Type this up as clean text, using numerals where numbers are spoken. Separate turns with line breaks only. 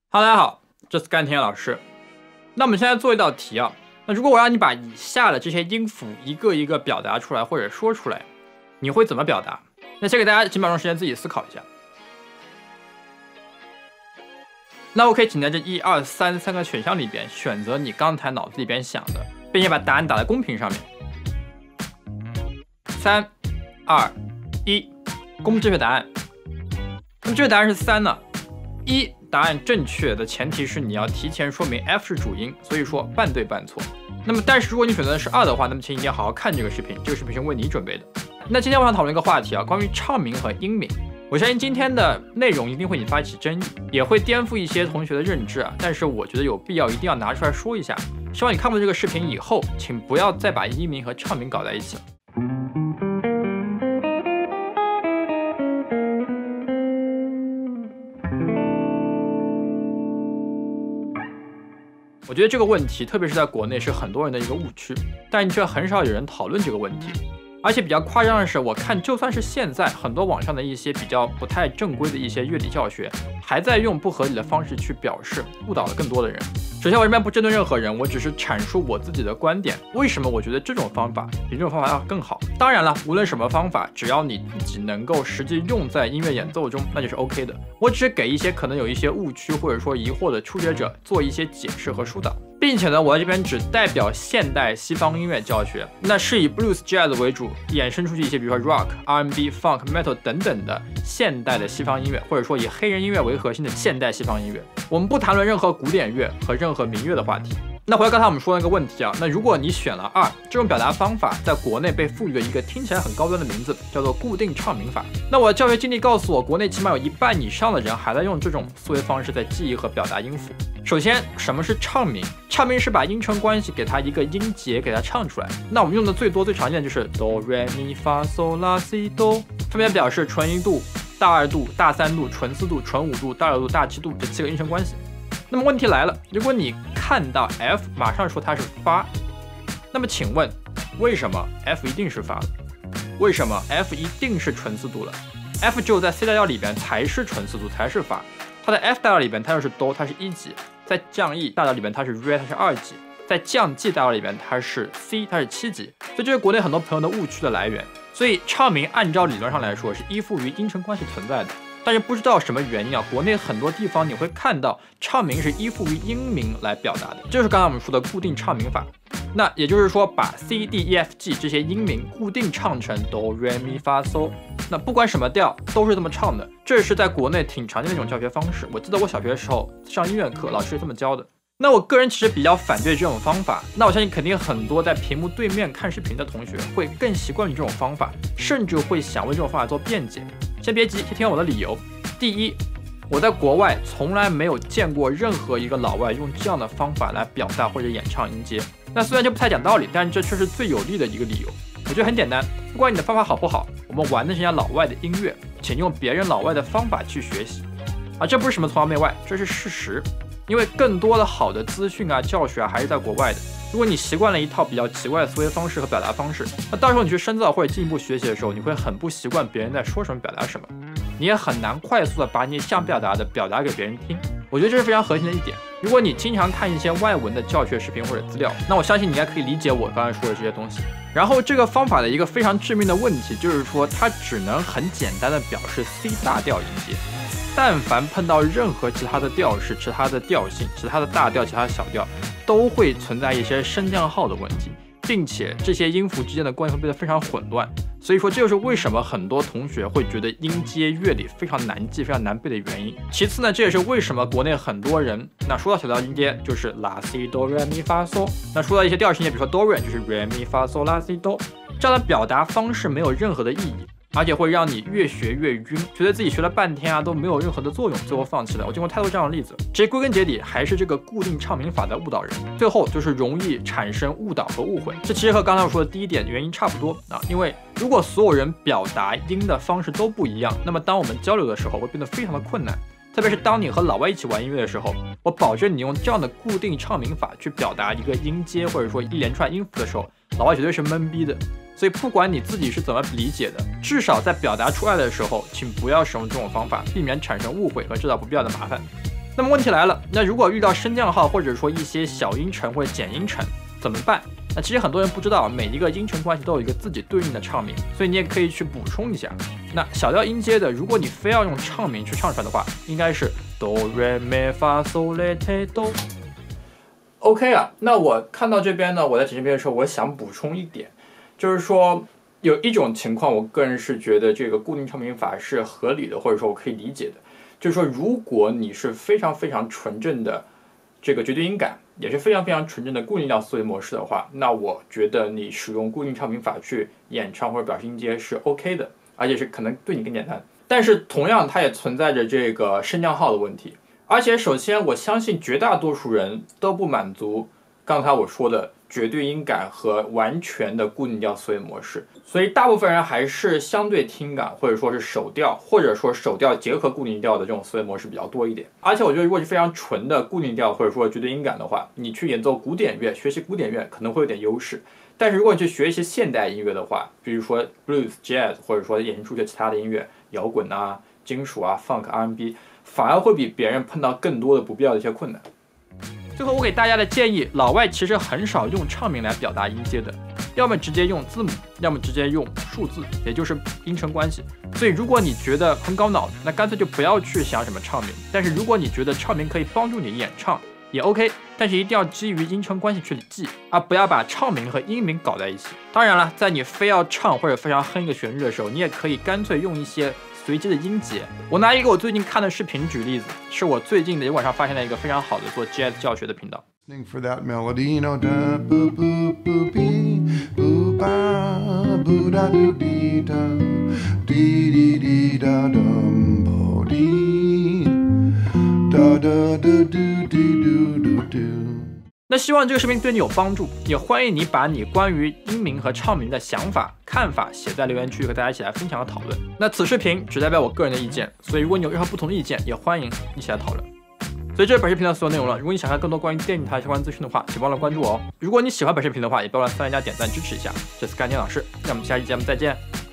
哈喽，大家好，这是甘甜老师。那我们现在做一道题啊。那如果我让你把以下的这些音符一个一个表达出来或者说出来，你会怎么表达？那先给大家几秒钟时间自己思考一下。那我可以请在这1、2、3个选项里边选择你刚才脑子里边想的，并且把答案打在公屏上面。3、2、1，公布正确答案。那么这个答案是3呢？1。答案正确的前提是你要提前说明 F 是主音，所以说半对半错。那么但是如果你选择的是2的话，那么请你一定要好好看这个视频，这个视频是为你准备的。那今天我想讨论一个话题啊，关于唱名和音名。我相信今天的内容一定会引发起争议，也会颠覆一些同学的认知啊。但是我觉得有必要一定要拿出来说一下。希望你看过这个视频以后，请不要再把音名和唱名搞在一起了。我觉得这个问题，特别是在国内，是很多人的一个误区，但却很少有人讨论这个问题。而且比较夸张的是，我看就算是现在很多网上的一些比较不太正规的一些乐理教学，还在用不合理的方式去表示，误导了更多的人。首先，我这边不针对任何人，我只是阐述我自己的观点。为什么我觉得这种方法比这种方法要更好？当然了，无论什么方法，只要你自己能够实际用在音乐演奏中，那就是 OK 的。我只是给一些可能有一些误区或者说疑惑的初学者做一些解释和疏导，并且呢，我在这边只代表现代西方音乐教学，那是以 blues jazz 为主，衍生出去一些比如说 rock、R&B、funk、metal 等等的现代的西方音乐，或者说以黑人音乐为核心的现代西方音乐。我们不谈论任何古典乐和任何民乐的话题。那回到刚才我们说的那个问题啊，那如果你选了2，这种表达方法在国内被赋予了一个听起来很高端的名字，叫做固定唱名法。那我的教学经历告诉我，国内起码有1半以上的人还在用这种思维方式在记忆和表达音符。首先，什么是唱名？唱名是把音程关系给它一个音节给它唱出来。那我们用的最多最常见的就是哆来咪发嗦拉西哆，分别表示纯1度、大2度、大3度、纯4度、纯5度、大6度、大7度这7个音程关系。那么问题来了，如果你看到 F 马上说它是发，那么请问为什么 F 一定是发的？为什么 F 一定是纯4度了？ F 只有在 C 大调里边才是纯4度，才是发。它在 F 大调里边它就是哆，它是1级；在降 E 大调里边它是 Re， 它是2级；在降 G 大调里边它是 C， 它是7级。所以这是国内很多朋友的误区的来源。所以唱名按照理论上来说是依附于音程关系存在的。但是不知道什么原因啊，国内很多地方你会看到唱名是依附于音名来表达的，这就是刚才我们说的固定唱名法。那也就是说，把 C、D、E、F、G 这些音名固定唱成哆、来、咪、发、嗦，那不管什么调都是这么唱的。这是在国内挺常见的一种教学方式。我记得我小学的时候上音乐课，老师是这么教的。那我个人其实比较反对这种方法。那我相信肯定很多在屏幕对面看视频的同学会更习惯于这种方法，甚至会想为这种方法做辩解。先别急，先听我的理由。第一，我在国外从来没有见过任何一个老外用这样的方法来表达或者演唱音阶。那虽然这不太讲道理，但是这却是最有力的一个理由。我觉得很简单，不管你的方法好不好，我们玩的是人家老外的音乐，请用别人老外的方法去学习。这不是什么崇洋媚外，这是事实。因为更多的好的资讯啊、教学啊还是在国外的。如果你习惯了一套比较奇怪的思维方式和表达方式，那到时候你去深造或者进一步学习的时候，你会很不习惯别人在说什么、表达什么，你也很难快速的把你想表达的表达给别人听。我觉得这是非常核心的一点。如果你经常看一些外文的教学视频或者资料，那我相信你应该可以理解我刚才说的这些东西。然后这个方法的一个非常致命的问题就是说，它只能很简单的表示 C 大调音阶。但凡碰到任何其他的调式、其他的调性、其他的大调、其他的小调，都会存在一些升降号的问题，并且这些音符之间的关系会变得非常混乱。所以说，这就是为什么很多同学会觉得音阶乐理非常难记、非常难背的原因。其次呢，这也是为什么国内很多人，那说到小调音阶就是拉西哆来咪发嗦，那说到一些调性音阶，比如说哆来就是来咪发嗦拉西哆，这样的表达方式没有任何的意义。而且会让你越学越晕，觉得自己学了半天都没有任何的作用，最后放弃了。我见过太多这样的例子。其实归根结底还是这个固定唱名法在误导人，最后就是容易产生误导和误会。这其实和刚才我说的第一点原因差不多因为如果所有人表达音的方式都不一样，那么当我们交流的时候会变得非常的困难。特别是当你和老外一起玩音乐的时候，我保证你用这样的固定唱名法去表达一个音阶或者说一连串音符的时候，老外绝对是懵逼的。所以不管你自己是怎么理解的，至少在表达出来的时候，请不要使用这种方法，避免产生误会和制造不必要的麻烦。 那么问题来了，那如果遇到升降号或者说一些小音程或者减音程怎么办？那其实很多人不知道，每一个音程关系都有一个自己对应的唱名，所以你也可以去补充一下。那小调音阶的，如果你非要用唱名去唱出来的话，应该是哆来咪发嗦来提哆。OK 啊，那我看到这边呢，我在剪这边的时候，我想补充一点，就是说有一种情况，我个人是觉得这个固定唱名法是合理的，或者说我可以理解的，就是说如果你是非常非常纯正的这个绝对音感，也是非常非常纯正的固定调思维模式的话，那我觉得你使用固定唱名法去演唱或者表示音阶是 OK 的，而且是可能对你更简单。但是同样它也存在着这个升降号的问题，而且首先我相信绝大多数人都不满足刚才我说的绝对音感和完全的固定调思维模式，所以大部分人还是相对听感或者说是手调，或者说手调结合固定调的这种思维模式比较多一点。而且我觉得如果是非常纯的固定调或者说绝对音感的话，你去演奏古典乐，学习古典乐可能会有点优势，但是如果你去学一些现代音乐的话，比如说 blues、jazz 或者说演出一些其他的音乐，摇滚啊、金属啊、funk、R&B， 反而会比别人碰到更多的不必要的一些困难。最后我给大家的建议，老外其实很少用唱名来表达音阶的，要么直接用字母，要么直接用数字，也就是音程关系。所以如果你觉得很搞脑子，那干脆就不要去想什么唱名。但是如果你觉得唱名可以帮助你演唱，也 OK， 但是一定要基于音程关系去记，而不要把唱名和音名搞在一起。当然了，在你非要唱或者非要哼一个旋律的时候，你也可以干脆用一些随机的音节。我拿一个我最近看的视频举例子，是我最近的油管上发现了一个非常好的做 jazz 教学的频道。
For that melody, no da boo boo boo bee boo ba boo da doo dee da dee dee dee da dum bo dee da da da doo dee doo doo doo。
那希望这个视频对你有帮助，也欢迎你把你关于音名和唱名的想法、看法写在留言区，和大家一起来分享和讨论。那此视频只代表我个人的意见，所以如果你有任何不同的意见，也欢迎一起来讨论。所以这是本视频的所有内容了。如果你想看更多关于电影台相关资讯的话，请忘了关注我哦。如果你喜欢本视频的话，也别忘了3连加点赞支持一下。这是干天老师，让我们下期节目再见。